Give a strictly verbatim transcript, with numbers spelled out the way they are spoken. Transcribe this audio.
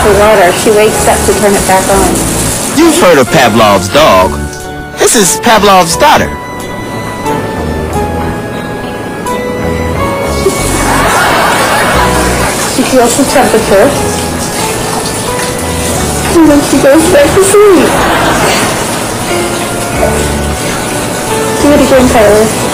the water, she wakes up to turn it back on. You've heard of Pavlov's dog. This is Pavlov's daughter. She feels the temperature. And then she goes back to sleep. Do it again, Tyler.